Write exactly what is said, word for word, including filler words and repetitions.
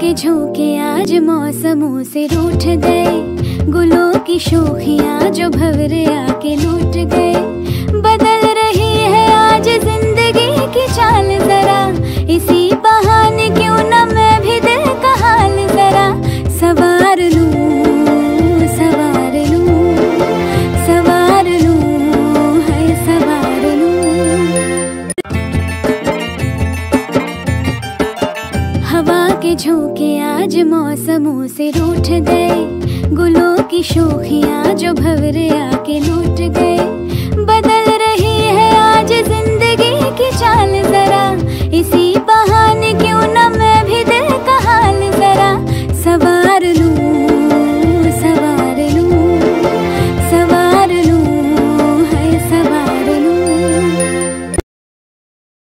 के झोंके आज मौसमों से रूठ गए, गुलों की शोखियाँ जो भंवरे आके लूट गए। बदल रही है आज जिंदगी की चाल जरा, इसी बहाने क्यों न मैं भी दिल का हाल जरा सवार लूं, सवार लूं, सवार लूं, है सवार लूं। हवा के झोंके आज मौसमों से रूठ गए, गुलों की शोखियाँ जो भंवरे आके लूट गए। बदल रही है आज जिंदगी की चाल जरा,